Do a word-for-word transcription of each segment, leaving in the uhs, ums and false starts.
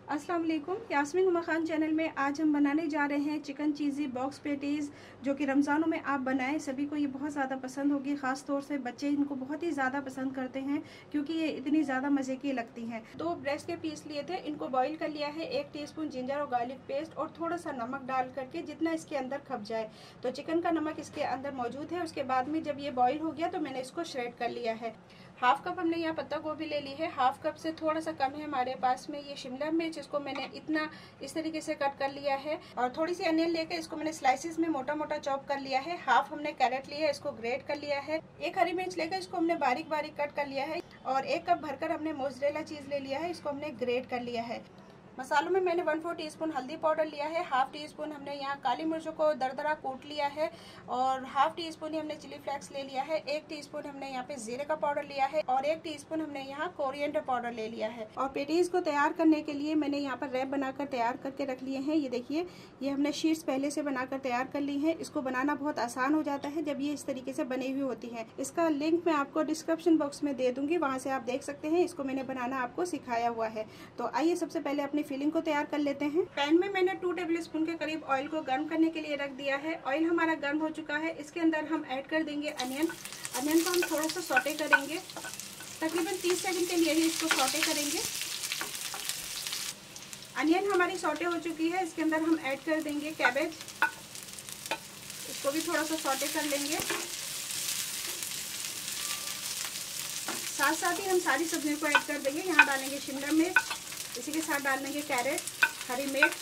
अस्सलाम वालेकुम, यास्मीन उमर खान चैनल में आज हम बनाने जा रहे हैं चिकन चीज़ी बॉक्स पेटीज़, जो कि रमज़ानों में आप बनाएं सभी को ये बहुत ज़्यादा पसंद होगी। ख़ास तौर से बच्चे इनको बहुत ही ज़्यादा पसंद करते हैं क्योंकि ये इतनी ज़्यादा मज़े की लगती हैं। दो ब्रेस्ट के पीस लिए थे, इनको बॉईल कर लिया है। एक टीस्पून जिंजर और गार्लिक पेस्ट और थोड़ा सा नमक डाल करके जितना इसके अंदर खप जाए। तो चिकन का नमक इसके अंदर मौजूद है। उसके बाद में जब ये बॉईल हो गया तो मैंने इसको श्रेड कर लिया है। हाफ कप हमने यहाँ पत्ता गोभी ले ली है। हाफ कप से थोड़ा सा कम है हमारे पास में ये शिमला मिर्च, इसको मैंने इतना इस तरीके से कट कर लिया है। और थोड़ी सी अनियन लेकर इसको मैंने स्लाइसिस में मोटा मोटा चॉप कर लिया है। हाफ हमने कैरेट लिया है, इसको ग्रेट कर लिया है। एक हरी मिर्च लेकर इसको हमने बारीक बारीक कट कर लिया है। और एक कप भरकर हमने मोज़रेला चीज ले लिया है, इसको हमने ग्रेट कर लिया है। मसालों में मैंने वन फोर टीस्पून हल्दी पाउडर लिया है। हाफ टी स्पून हमने यहाँ काली मिर्चों को दरदरा कूट लिया है। और हाफ टी स्पून ही हमने चिली फ्लेक्स ले लिया है। एक टीस्पून हमने यहाँ पे जीरे का पाउडर लिया है और एक टीस्पून हमने यहाँ कोरिएंडर पाउडर ले लिया है। और पेटीज को तैयार करने के लिए मैंने यहाँ पर रैप बनाकर तैयार करके रख लिए हैं। ये देखिए, ये हमने शीट्स पहले से बनाकर तैयार कर ली है। इसको बनाना बहुत आसान हो जाता है जब ये इस तरीके से बनी हुई होती है। इसका लिंक मैं आपको डिस्क्रिप्शन बॉक्स में दे दूंगी, वहाँ से आप देख सकते हैं। इसको मैंने बनाना आपको सिखाया हुआ है। तो आइए सबसे पहले अपनी फिलिंग को तैयार कर लेते हैं। पैन में मैंने टू टेबल स्पून के करीब ऑयल को गर्म करने के लिए रख दिया है। ऑयल हमारा गर्म हो चुका है। इसके अंदर हम ऐड कर देंगे अनियन। अनियन को हम थोड़ा सा सौटे करेंगे, तकरीबन तीस सेकंड के लिए ही इसको सौटे करेंगे। अनियन हमारी सौटे हो चुकी है। इसके अंदर हम ऐड कर देंगे कैबेज, इसको भी थोड़ा सा सौटे कर लेंगे। साथ साथ ही हम सारी सब्जियों को ऐड कर देंगे। यहाँ डालेंगे शिमला मिर्च, इसी के साथ डाल देंगे कैरेट, हरी मिर्च।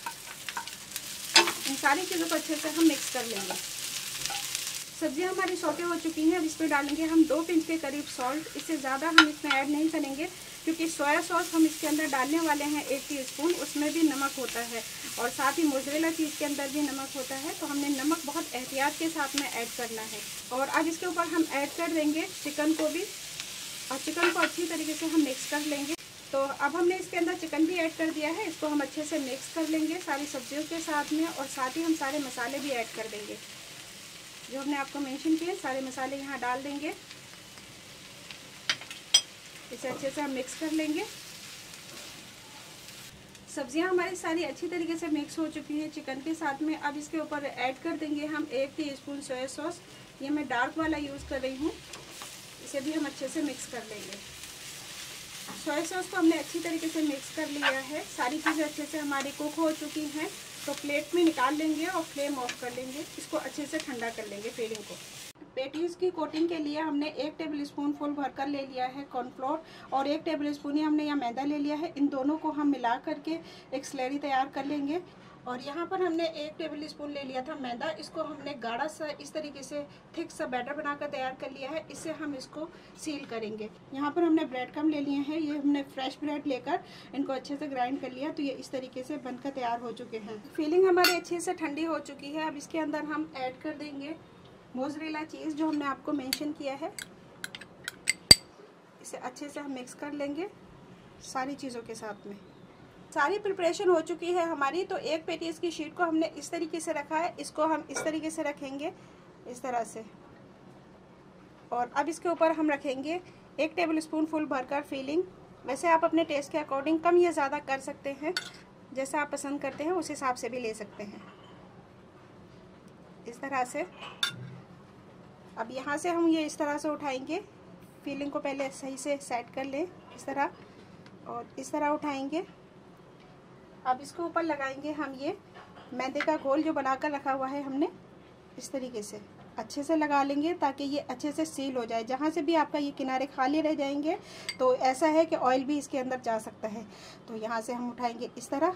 इन सारी चीज़ों को अच्छे से हम मिक्स कर लेंगे। सब्जियां हमारी सौटे हो चुकी हैं। अब इसमें डालेंगे हम दो पिंच के करीब सॉल्ट। इससे ज़्यादा हम इसमें ऐड नहीं करेंगे क्योंकि सोया सॉस हम इसके अंदर डालने वाले हैं एक टीस्पून, उसमें भी नमक होता है और साथ ही मोज़रेला चीज़ के अंदर भी नमक होता है। तो हमने नमक बहुत एहतियात के साथ में ऐड करना है। और अब इसके ऊपर हम ऐड कर देंगे चिकन को भी, और चिकन को अच्छी तरीके से हम मिक्स कर लेंगे। तो अब हमने इसके अंदर चिकन भी ऐड कर दिया है। इसको हम अच्छे से मिक्स कर लेंगे सारी सब्जियों के साथ में। और साथ ही हम सारे मसाले भी ऐड कर देंगे जो हमने आपको मेंशन किए। सारे मसाले यहाँ डाल देंगे, इसे अच्छे से हम मिक्स कर लेंगे। सब्जियां हमारी सारी अच्छी तरीके से मिक्स हो चुकी हैं चिकन के साथ में। अब इसके ऊपर ऐड कर देंगे हम एक टीस्पून सोया सॉस। ये मैं डार्क वाला यूज़ कर रही हूँ। इसे भी हम अच्छे से मिक्स कर लेंगे। सोया सॉस को हमने अच्छी तरीके से मिक्स कर लिया है। सारी चीज़ें अच्छे से हमारी कुक हो चुकी हैं। तो प्लेट में निकाल लेंगे और फ्लेम ऑफ कर लेंगे। इसको अच्छे से ठंडा कर लेंगे फिलिंग को। पेटीज की कोटिंग के लिए हमने एक टेबल स्पून फुल भरकर ले लिया है कॉर्नफ्लोर, और एक टेबल स्पून ही हमने यहाँ मैदा ले लिया है। इन दोनों को हम मिला करके एक स्लरी तैयार कर लेंगे। और यहाँ पर हमने एक टेबल स्पून ले लिया था मैदा। इसको हमने गाढ़ा सा इस तरीके से थिक सा बैटर बनाकर तैयार कर लिया है। इससे हम इसको सील करेंगे। यहाँ पर हमने ब्रेड क्रम्ब ले लिए हैं। ये हमने फ्रेश ब्रेड लेकर इनको अच्छे से ग्राइंड कर लिया। तो ये इस तरीके से बनकर तैयार हो चुके हैं। फिलिंग हमारी अच्छे से ठंडी हो चुकी है। अब इसके अंदर हम ऐड कर देंगे मोज़रेला चीज़ जो हमने आपको मेंशन किया है। इसे अच्छे से हम मिक्स कर लेंगे सारी चीज़ों के साथ में। सारी प्रिपरेशन हो चुकी है हमारी। तो एक पेटीज की शीट को हमने इस तरीके से रखा है। इसको हम इस तरीके से रखेंगे, इस तरह से। और अब इसके ऊपर हम रखेंगे एक टेबल स्पून फुल भरकर फिलिंग। वैसे आप अपने टेस्ट के अकॉर्डिंग कम या ज़्यादा कर सकते हैं, जैसा आप पसंद करते हैं उस हिसाब से भी ले सकते हैं, इस तरह से। अब यहाँ से हम ये इस तरह से उठाएंगे। फिलिंग को पहले सही से सेट कर लें इस तरह, और इस तरह उठाएंगे। अब इसके ऊपर लगाएंगे हम ये मैदे का घोल जो बनाकर रखा हुआ है हमने। इस तरीके से अच्छे से लगा लेंगे ताकि ये अच्छे से सील हो जाए। जहाँ से भी आपका ये किनारे खाली रह जाएंगे तो ऐसा है कि ऑयल भी इसके अंदर जा सकता है। तो यहाँ से हम उठाएंगे इस तरह,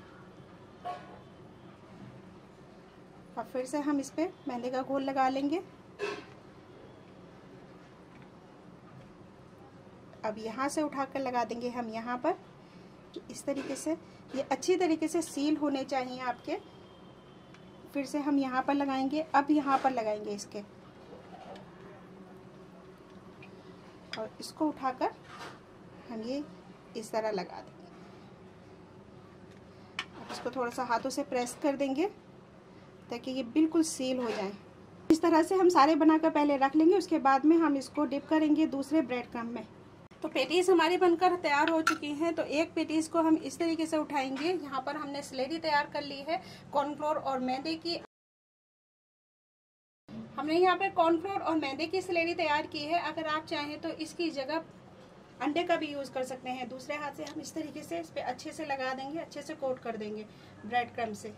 और फिर से हम इस पर मैदे का घोल लगा लेंगे। अब यहाँ से उठाकर लगा देंगे हम यहाँ पर, इस तरीके से। ये अच्छी तरीके से सील होने चाहिए आपके। फिर से हम यहाँ पर लगाएंगे। अब यहाँ पर लगाएंगे इसके, और इसको उठाकर हम ये इस तरह लगा देंगे। अब इसको थोड़ा सा हाथों से प्रेस कर देंगे ताकि ये बिल्कुल सील हो जाए। इस तरह से हम सारे बनाकर पहले रख लेंगे। उसके बाद में हम इसको डिप करेंगे दूसरे ब्रेड क्रम्ब में। तो पेटीज हमारी बनकर तैयार हो चुकी हैं। तो एक पेटीज को हम इस तरीके से उठाएंगे। यहाँ पर हमने स्लेरी तैयार कर ली है कॉर्नफ्लोर और मैदे की। हमने यहाँ पर कॉर्नफ्लोर और मैदे की स्लेरी तैयार की है। अगर आप चाहें तो इसकी जगह अंडे का भी यूज कर सकते हैं। दूसरे हाथ से हम इस तरीके से इस पे अच्छे से लगा देंगे, अच्छे से कोट कर देंगे ब्रेड क्रम्ब से।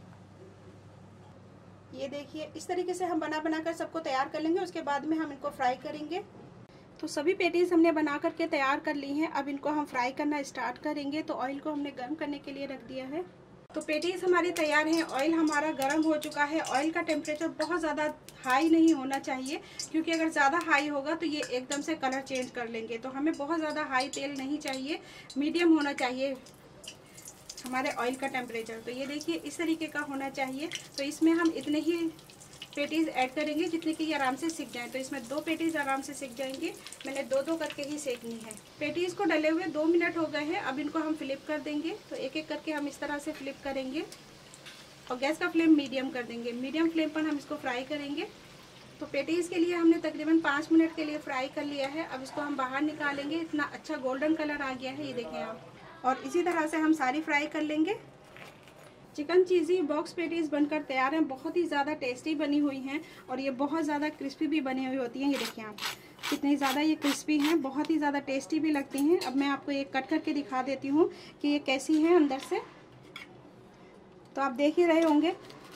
ये देखिए, इस तरीके से हम बना बना कर सबको तैयार कर लेंगे। उसके बाद में हम इनको फ्राई करेंगे। तो सभी पेटीज हमने बना करके तैयार कर ली हैं। अब इनको हम फ्राई करना स्टार्ट करेंगे। तो ऑयल को हमने गर्म करने के लिए रख दिया है। तो पेटीज हमारी तैयार हैं। ऑयल हमारा गर्म हो चुका है। ऑयल का टेम्परेचर बहुत ज़्यादा हाई नहीं होना चाहिए, क्योंकि अगर ज़्यादा हाई होगा तो ये एकदम से कलर चेंज कर लेंगे। तो हमें बहुत ज़्यादा हाई तेल नहीं चाहिए, मीडियम होना चाहिए हमारे ऑयल का टेम्परेचर। तो ये देखिए, इस तरीके का होना चाहिए। तो इसमें हम इतने ही पेटीज ऐड करेंगे जितने कि ये आराम से सिक जाएं। तो इसमें दो पेटीज आराम से सिक जाएंगे। मैंने दो दो करके ही सेकनी है। पेटीज को डले हुए दो मिनट हो गए हैं। अब इनको हम फ्लिप कर देंगे। तो एक एक करके हम इस तरह से फ्लिप करेंगे और गैस का फ्लेम मीडियम कर देंगे। मीडियम फ्लेम पर हम इसको फ्राई करेंगे। तो पेटीज के लिए हमने तकरीबन पाँच मिनट के लिए फ्राई कर लिया है। अब इसको हम बाहर निकालेंगे। इतना अच्छा गोल्डन कलर आ गया है, ये देखें आप। और इसी तरह से हम सारी फ्राई कर लेंगे। चिकन चीज़ी बॉक्स पेटीज बनकर तैयार हैं। बहुत ही ज़्यादा टेस्टी बनी हुई हैं और ये बहुत ज़्यादा क्रिस्पी भी बनी हुई होती हैं। ये देखिए आप कितनी ज़्यादा ये क्रिस्पी हैं, बहुत ही ज़्यादा टेस्टी भी लगती हैं। अब मैं आपको एक कट करके दिखा देती हूँ कि ये कैसी हैं अंदर से। तो आप देख ही रहे होंगे।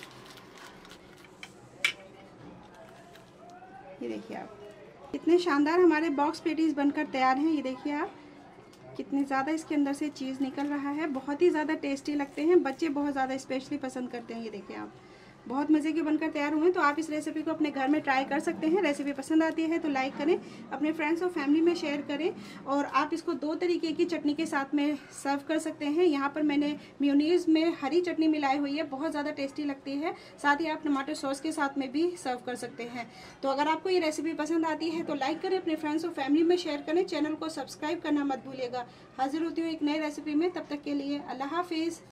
ये देखिए आप, कितने शानदार हमारे बॉक्स पेटीज बनकर तैयार हैं। ये देखिए आप, कितनी ज़्यादा इसके अंदर से चीज़ निकल रहा है। बहुत ही ज़्यादा टेस्टी लगते हैं। बच्चे बहुत ज़्यादा स्पेशली पसंद करते हैं। ये देखिए आप, बहुत मज़े के बनकर तैयार हुए हैं। तो आप इस रेसिपी को अपने घर में ट्राई कर सकते हैं। रेसिपी पसंद आती है तो लाइक करें, अपने फ्रेंड्स और फैमिली में शेयर करें। और आप इसको दो तरीके की चटनी के साथ में सर्व कर सकते हैं। यहाँ पर मैंने मेयोनीज में हरी चटनी मिलाई हुई है, बहुत ज़्यादा टेस्टी लगती है। साथ ही आप टमाटर सॉस के साथ में भी सर्व कर सकते हैं। तो अगर आपको ये रेसिपी पसंद आती है तो लाइक करें, अपने फ्रेंड्स और फैमिली में शेयर करें। चैनल को सब्सक्राइब करना मत भूलिएगा। हाजिर होती हूँ एक नई रेसिपी में, तब तक के लिए अल्लाह हाफिज़।